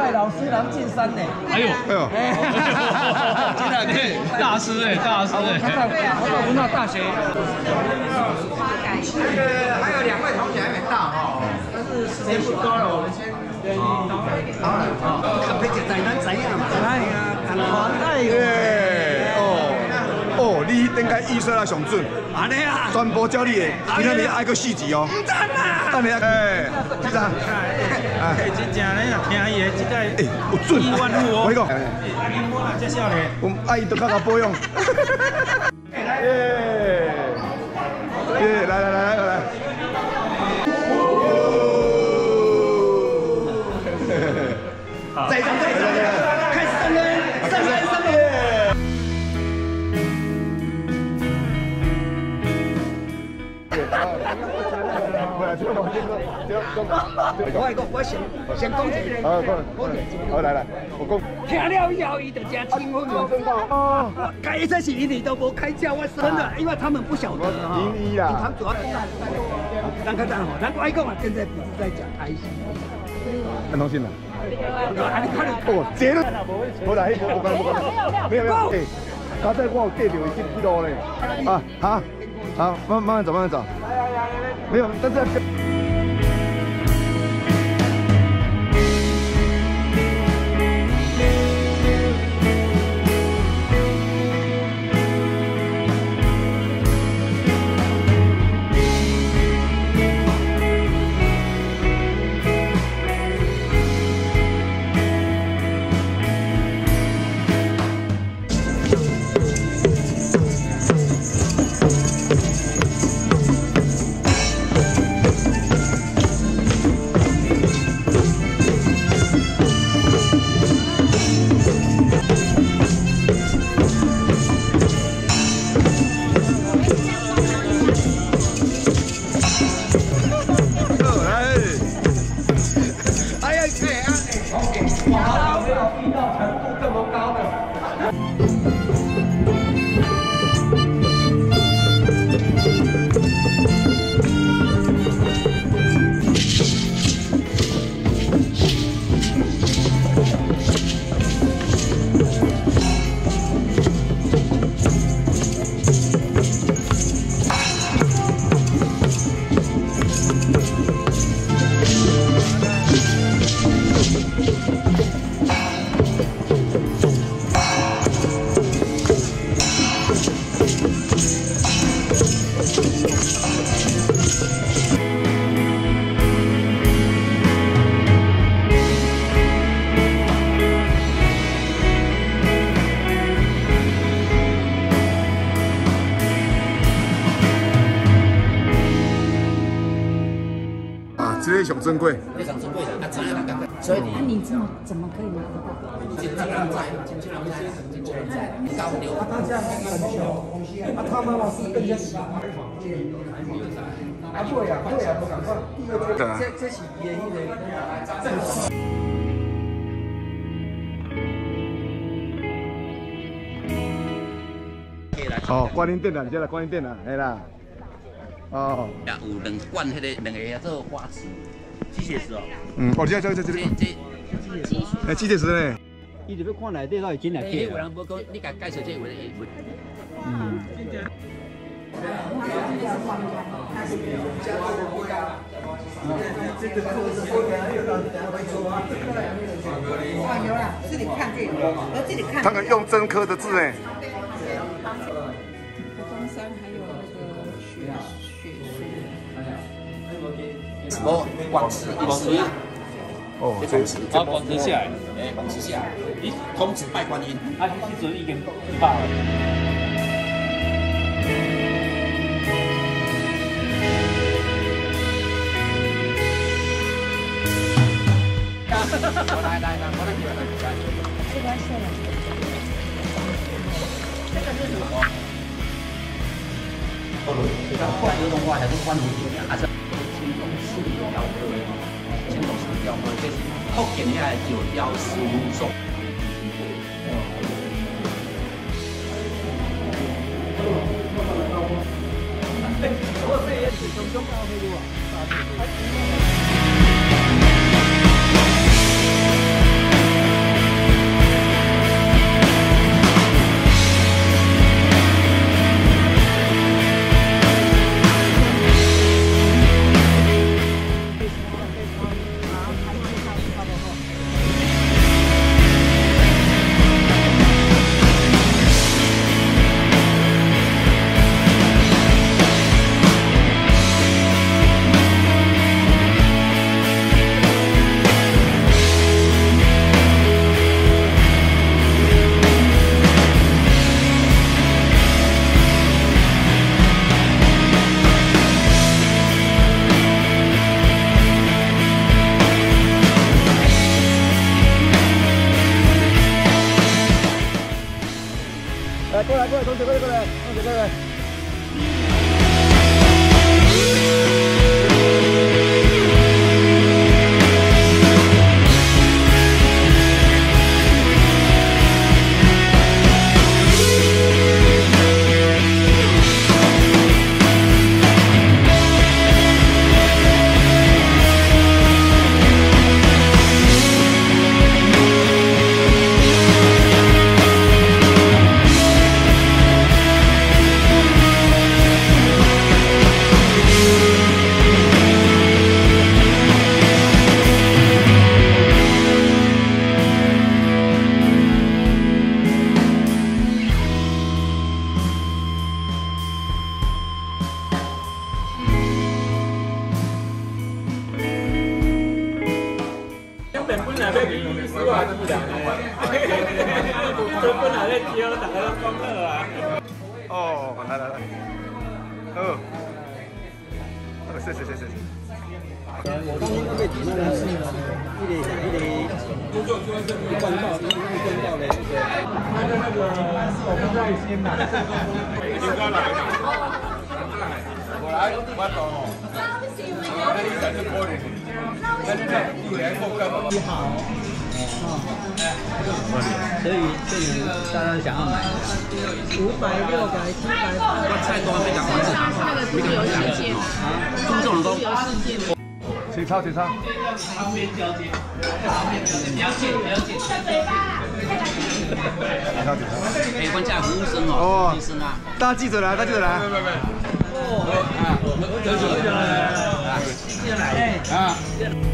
代老师郎进山呢。 哎呦，真的对，大师哎，大师哎。 我在文化大学。 还有2位同学还没到哈，但是时间不多了，我们先。好了，看佩姐在咱怎样嘛？哎呀，看了。 耶！哦，你顶个预算啊上准， 安尼啊， 全部照你的，今仔日爱个4集哦。 唔赞啦！ 等你哎，局长， 真正咧，听伊的，这个有准。 亿万富翁。 我讲， 我啦，这少年。 我阿姨都较较保养。耶！来。 再开始上人。我先讲一个。 好，来，我讲。 听了以后，伊就真兴奋哦。开车是一都无开价，我真的，因为他们不晓得哈。 银啦。 他主要是咱看咱吼，咱外公啊，现在不是在讲开心。 很高兴啦。 哦， 这了。好啦，无讲。没有。哎，刚才我有记到一路呢。好，慢慢走。没有，但是。非常珍贵， 非常珍贵的，所以你怎么可以拿得到？ 他妈妈是更加喜欢。对呀，不敢放。这是原因的。 哦，观音殿啦，你这来观音殿啦，系啦。哦。 也有2罐迄个2个做花池，机械石哦。 哦，这。机械石呢？ 伊就要看内底到底真来假。 有人无讲，你甲介绍这有会。 有了，自己看这个，我自己看。 他们用真刻的字哎。 中山还有那个雪什么广慈？ 哦， 广慈， 广慈下来， 广慈下来，咦，通知拜观音。 迄阵已经100了。 来，我来这个是这个是什么？ 换儿童花还是换蝴蝶还是青龙寺雕刻？青龙寺雕刻这是福建遐石雕师傅做。 我这也是中高飞路啊。 来，过来，同学过来，同学过来。哦，来，谢谢。 我当初被底那个是灌到的，他的那个我们在先买。我来，我走。那你在这玻璃，在这你来过干嘛？你好。所以大家想要买500、600、700， 菜多非常好吃。 那个自由世界注重都。 请抄。 旁边交接，不要剪。 哎，我家服务生哦，医生啊。 大家记者来。 来。 哦，啊，我们来。